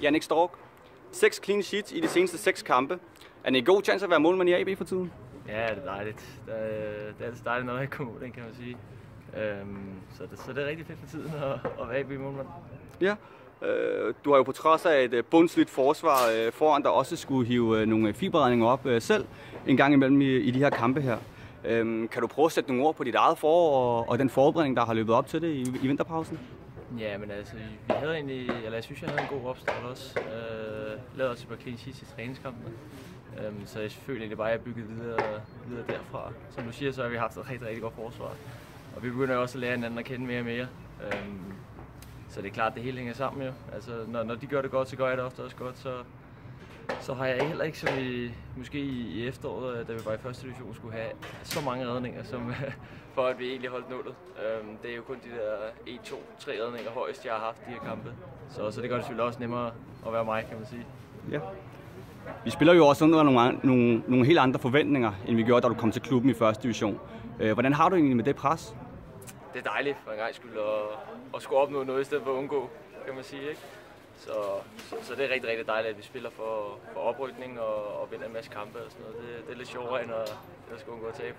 Jannik Stork. 6 clean sheets i de seneste 6 kampe. Er det en god chance at være målmand i AB for tiden? Ja, det er dejligt. Det er altid dejligt, når jeg kommer ud, kan man sige. Så det er rigtig fedt for tiden at være AB-målmand. Ja. Du har jo på trods af et bundslidt forsvar foran, der også skulle hive nogle fiberredninger op selv en gang imellem i de her kampe her. Kan du prøve at sætte nogle ord på dit eget forår og den forberedning, der har løbet op til det i vinterpausen? Ja, men altså, vi havde egentlig, eller jeg synes, jeg havde en god opstart også. Lavede også et par clean sheets i træningskampene. Så jeg føler egentlig bare, at jeg bygget videre derfra. Som du siger, så har vi haft et rigtig godt forsvar. Og vi begynder også at lære hinanden at kende mere og mere. Så det er klart, at det hele hænger sammen jo. Altså, når de gør det godt, så gør jeg det ofte også godt. Så har jeg heller ikke som måske i efteråret, da vi var i første division, skulle have så mange redninger, for at vi egentlig holdt nullet. Det er jo kun de der 1, 2, 3 redninger højst, jeg har haft de her kampe. Så det gør det selvfølgelig også nemmere at være mig, kan man sige. Ja. Vi spiller jo også under nogle helt andre forventninger, end vi gjorde, da du kom til klubben i første division. Hvordan har du egentlig med det pres? Det er dejligt for en gang skyld at skulle opnå noget i stedet for at undgå, kan man sige, ikke? Så det er rigtig dejligt, at vi spiller for oprykning og vinder en masse kampe og sådan noget. Det er lidt sjovere, end at skulle undgå at tabe.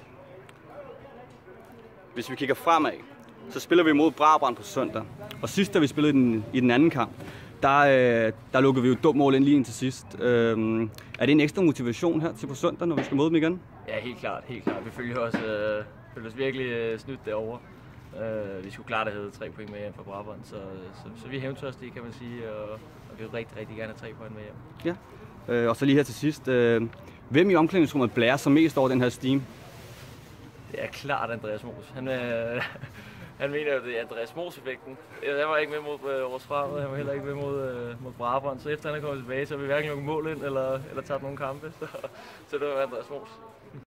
Hvis vi kigger fremad, så spiller vi mod Brabrand på søndag. Og sidst, da vi spillede i den anden kamp, der lukkede vi jo et dumt mål ind lige indtil sidst. Er det en ekstra motivation her til på søndag, når vi skal møde dem igen? Ja, helt klart. Vi følte os virkelig snydt derovre. Vi skulle klart have 3 point med hjem fra Brabrand, så vi er hævntørstige, kan man sige, og vi vil rigtig gerne have 3 point med hjem. Ja, og så lige her til sidst. Hvem i omklædningsrummet blærer sig mest over den her steam? Det er klart Andreas Moos. Han mener jo, det er Andreas Moos-effekten. Han var ikke med mod vores Fremad, han var heller ikke med mod Brabrand, så efter han er kommet tilbage, så har vi hverken lukket mål ind eller tabt nogle kampe, så det var Andreas Moos.